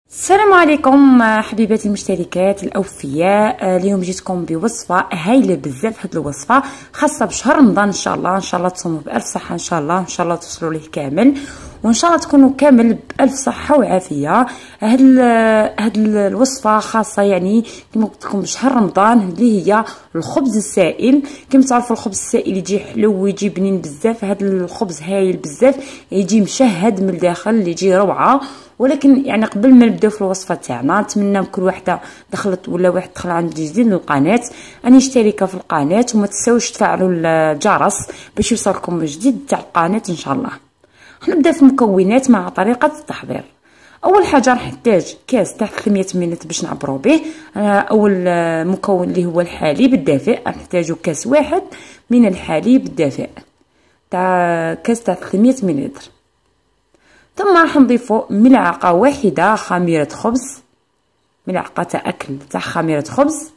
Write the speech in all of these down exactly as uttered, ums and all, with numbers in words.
السلام عليكم حبيباتي المشتركات الاوفياء. اليوم جيتكم بوصفه هايله بزاف. هاد الوصفه خاصه بشهر رمضان، ان شاء الله ان شاء الله تصوموا بالف صحه، ان شاء الله ان شاء الله توصلوا ليه كامل، وان شاء الله تكونوا كامل بالف صحه وعافيه. هاد هاد الوصفه خاصه يعني كما قلت لكم بشهر رمضان، اللي هي الخبز السائل. كما تعرفوا الخبز السائل يجي حلو ويجي بنين بزاف. هاد الخبز هايل بزاف، يجي مشهد من الداخل، اللي يجي روعه. ولكن يعني قبل ما نبداو في الوصفه تاعنا، نتمنى كل وحده دخلت ولا واحد دخل عند جديد للقناه اني اشتركه في القناه، وما تنساوش تفعلوا الجرس باش يوصلكم جديد تاع القناه ان شاء الله. نبدا في المكونات مع طريقه التحضير. اول حاجه راح نحتاج كاس تاع ثلاثمية ملل باش نعبروا به. اول مكون اللي هو الحليب الدافئ، راح نحتاجو كاس واحد من الحليب الدافئ تاع كاس تاع ثلاثمية ملل. ثم راح نضيفو ملعقه واحده خميره خبز، ملعقه تاع اكل تاع خميره خبز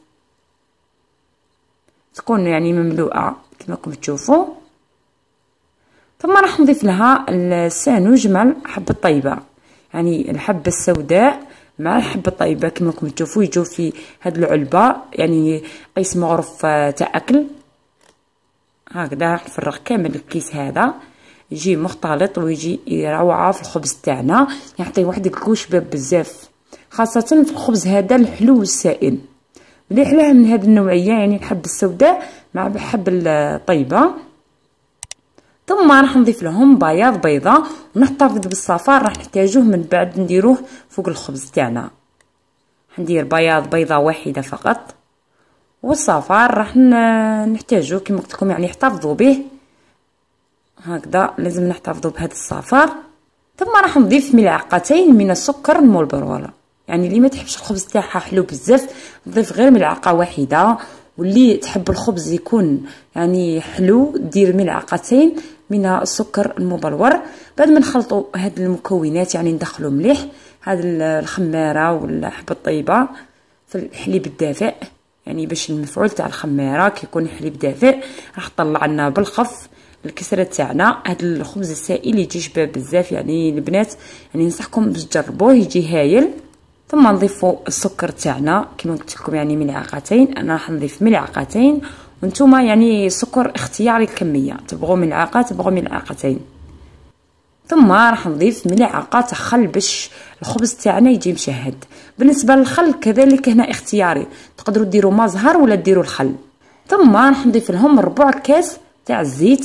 تكون يعني مملوءه كما راكم تشوفوا. ثم راح نضيف لها السانوج مع حبه طيبه، يعني الحبه السوداء مع الحبه الطيبه كما راكم تشوفوا، يجوا في هاد العلبه يعني قيس مغرف تاع اكل. هكذا راح نفرغ كامل الكيس هذا، يجي مختلط ويجي روعه في الخبز تاعنا، يعطي واحد الكو شباب بزاف، خاصه في الخبز هذا الحلو والسائل. اللي حلاه من هذه النوعيه يعني الحبه السوداء مع الحبه الطيبه. ثم راح نضيف لهم بياض بيضه، ونحتفظ بالصفار راح نحتاجوه من بعد نديروه فوق الخبز تاعنا. ندير بياض بيضه واحده فقط، والصفار راح نحتاجوه كما قلت لكم يعني احتفظوا به. هكذا لازم نحتفظوا بهذا الصفار. ثم راح نضيف ملعقتين من السكر المبرور، يعني اللي ما تحبش الخبز تاعها حلو بزاف نضيف غير ملعقه واحده، واللي تحب الخبز يكون يعني حلو دير ملعقتين من السكر المبلور. بعد ما نخلطوا هاد المكونات يعني ندخلوا مليح هاد الخماره والحبه الطيبه في الحليب الدافئ، يعني باش المفعول تاع الخماره كيكون حليب دافئ راح طلع لنا بالخف الكسره تاعنا. هاد الخبز السائل يجي شباب بزاف، يعني البنات يعني ننصحكم باش تجربوه يجي هايل. ثم نضيفوا السكر تاعنا كما قلت لكم يعني ملعقتين، انا راح نضيف ملعقتين، وانتم يعني سكر اختياري الكميه، تبغوا ملعقه تبغوا ملعقتين. ثم راح نضيف ملعقه تاع خل باش الخبز تاعنا يجي مشهد. بالنسبه للخل كذلك هنا اختياري، تقدروا ديروا ما زهر ولا ديروا الخل. ثم راح نضيف لهم ربع كاس تاع الزيت،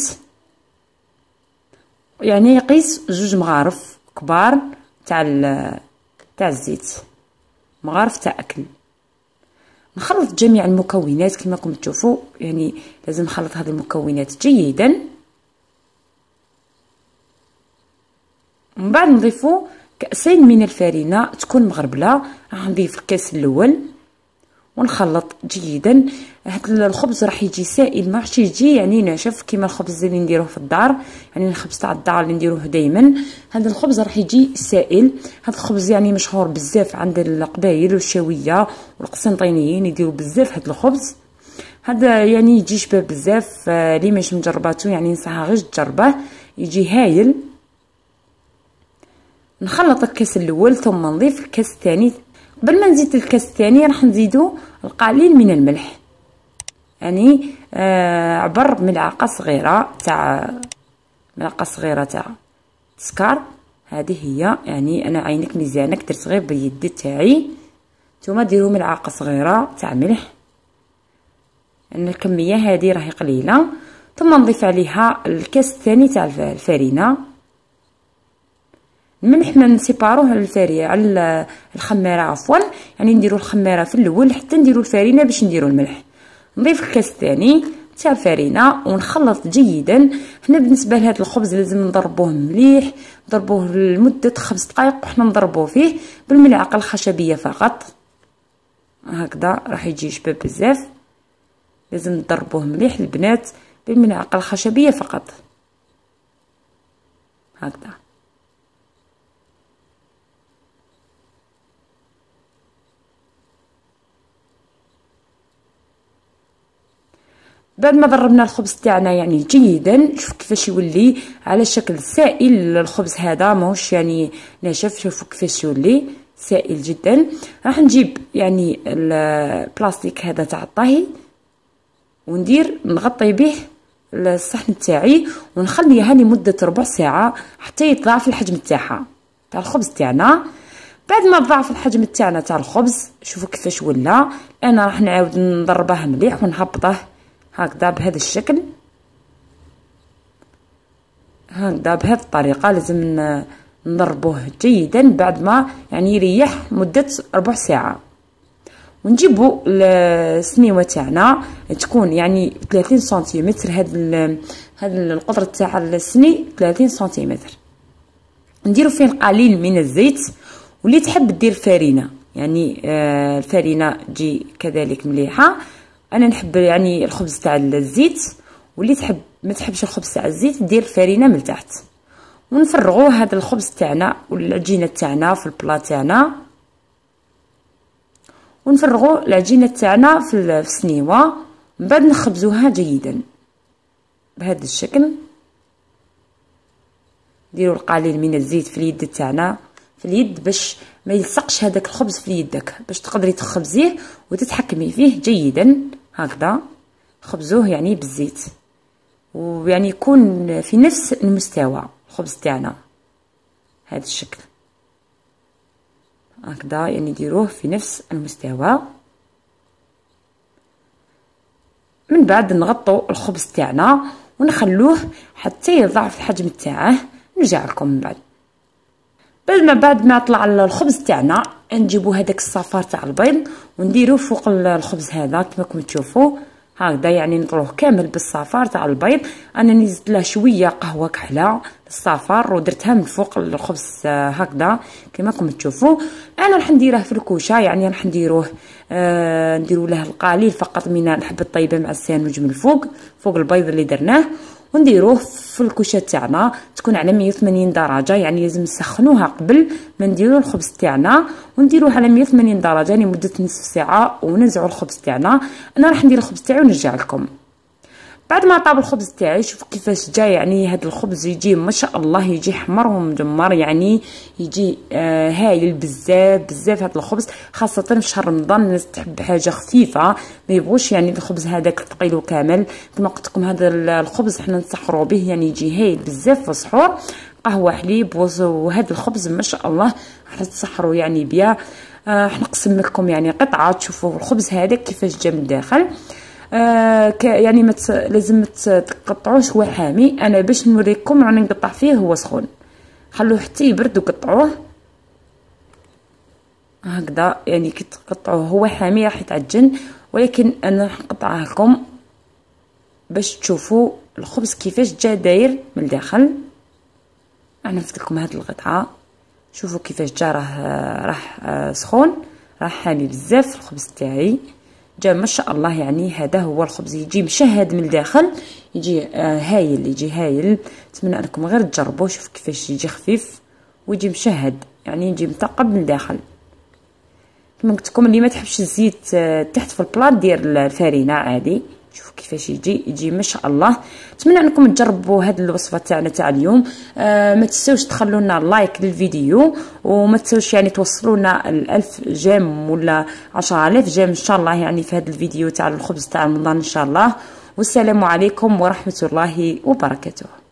يعني يقيس جوج مغارف كبار تاع تاع الزيت، مغارف تاع اكل. نخلط جميع المكونات كما راكم تشوفوا، يعني لازم نخلط هذه المكونات جيدا. ومن بعد نضيفوا كاسين من الفرينه تكون مغربله. راح نضيف الكاس الاول ونخلط جيدا. هذا الخبز راح يجي سائل، ما راحش يجي يعني ناشف كيما الخبز اللي نديروه في الدار، يعني الخبز تاع الدار اللي نديروه دائما. هذا الخبز راح يجي سائل. هذا الخبز يعني مشهور بزاف عند القبايل والشاويه والقسنطينيين، يديروا بزاف هذا الخبز. هذا يعني يجي شباب بزاف، اللي مش مجرباتو يعني نصحها غير تجربه، يجي هايل. نخلط الكاس الاول ثم نضيف الكاس الثاني. قبل ما نزيد الكاس الثاني راح نزيدو القليل من الملح، يعني آه عبر ملعقه صغيره تاع ملعقه صغيره تاع سكر. هذه هي يعني انا عينك ميزانك درت غير باليد تاعي، نتوما ديروا ملعقه صغيره تاع ملح، ان الكميه هذه راهي قليله. ثم نضيف عليها الكاس الثاني تاع الفرينه. الملح ما نسيباروه على الفرينه على الخماره عفوا، يعني نديروا الخماره في الاول حتى نديروا الفرينه باش نديروا الملح. نضيف الكاس الثاني تاع الفرينه ونخلط جيدا. هنا بالنسبه لهذا الخبز لازم نضربوه مليح، نضربوه لمده خمس دقائق وحنا نضربوه فيه بالملعقه الخشبيه فقط. هكذا راح يجي شباب بزاف، لازم نضربوه مليح البنات بالملعقه الخشبيه فقط. هكذا بعد ما ضربنا الخبز تاعنا يعني جيدا، شوف كيفاش يولي على شكل سائل. الخبز هذا ماهوش يعني ناشف، شوفوا كيفاش يولي سائل جدا. راح نجيب يعني البلاستيك هذا تاع الطهي وندير نغطي به الصحن تاعي ونخليها لمده ربع ساعه حتى يتضاعف الحجم تاعها تاع الخبز تاعنا. بعد ما تضاعف الحجم تاعنا تاع الخبز شوفوا كيفاش ولا. انا راح نعاود نضربه مليح ونهبطه هكذا بهذا الشكل، هكذا بهذه الطريقه. لازم نضربوه جيدا بعد ما يعني يريح مده ربع ساعه. ونجيبوا السنيوه تاعنا تكون يعني ثلاثين سنتيمتر. هاد هاد القطر تاع السني ثلاثين سنتيمتر. نديرو فيه القليل من الزيت، واللي تحب دير فرينه يعني آه الفرينه تجي كذلك مليحه. انا نحب يعني الخبز تاع الزيت، واللي تحب ما تحبش الخبز تاع الزيت دير الفرينه من تحت. ونفرغوا هذا الخبز تاعنا والعجينه تاعنا في البلا تاعنا، ونفرغوا العجينه تاعنا في السنيوه. من بعد نخبزوها جيدا بهذا الشكل. ديروا القليل من الزيت في اليد تاعنا في اليد باش ما يلصقش هذاك الخبز في يدك، باش تقدري تخبزيه وتتحكمي فيه جيدا. هكذا خبزوه يعني بالزيت، ويعني يكون في نفس المستوى الخبز تاعنا هذا الشكل هكذا، يعني ديروه في نفس المستوى. من بعد نغطوا الخبز تاعنا ونخلوه حتى يضاعف الحجم تاعه. نرجع لكم من بعد. بعد ما بعد ما طلع الخبز تاعنا نجيبوا هذاك الصفار تاع البيض ونديروه فوق الخبز هذا كما راكم تشوفوا هكذا، يعني نطروه كامل بالصفار تاع البيض. انا نزيد له شويه قهوه كحله الصفار ودرتها من فوق الخبز هكذا كما راكم تشوفوا. انا راح نديره في الكوشه، يعني راح نديروه آه نديروا له القليل فقط من الحبه الطيبه مع الساندويتش من الفوق فوق البيض اللي درناه. ونديروه في الكوشه تاعنا تكون على مية وثمانين درجه، يعني لازم نسخنوها قبل ما نديروا الخبز تاعنا. ونديروه على مية وثمانين درجه لمده نصف ساعه وننزعوا الخبز تاعنا. انا راح ندير الخبز تاعي ونرجع لكم. بعد ما طاب الخبز تاعي شوفوا كيفاش جا، يعني هذا الخبز يجي ما شاء الله يجي حمر ومجمر، يعني يجي آه هايل بزاف بزاف هذا الخبز، خاصه في شهر رمضان الناس تحب حاجه خفيفه ما يبغوش يعني الخبز هذاك ثقيل وكامل. كما قلت لكم هذا الخبز حنا نسحروا به، يعني يجي هايل بزاف في السحور. قهوه حليب وهذا الخبز ما شاء الله راح تسحروا يعني بيا. آه نقسم لكم يعني قطعه تشوفوا الخبز هذاك كيفاش جا من الداخل. آه يعني مت لازم تقطعوش هو حامي. انا باش نوريكم راني نقطع فيه هو سخون، خلوه حتى يبرد وقطعوه هكذا. يعني كي تقطعوه هو حامي راح يتعجن، ولكن انا راح نقطعه لكم باش تشوفوا الخبز كيفاش جا داير من الداخل. انا نفت لكم هذه القطعه شوفوا كيفاش جا، راه راح سخون راه حامي بزاف الخبز تاعي جا ما شاء الله. يعني هذا هو الخبز يجي مشهد من الداخل، يجي آه هايل يجي هايل. نتمنى انكم غير تجربوه. شوف كيفاش يجي خفيف ويجي مشهد، يعني يجي مثقب من الداخل. كما قلت لكم اللي ما تحبش الزيت آه تحت في البلاط دير الفرينه عادي. شوفوا كيفاش يجي يجي ما شاء الله. نتمنى انكم تجربوا هذه الوصفه تاعنا تاع اليوم. آه ما تنسوش تخلوا لنا لايك للفيديو، وما تنسوش يعني توصلونا الألف جيم ولا عشرة آلاف جيم ان شاء الله يعني في هذا الفيديو تاع الخبز تاع رمضان ان شاء الله. والسلام عليكم ورحمه الله وبركاته.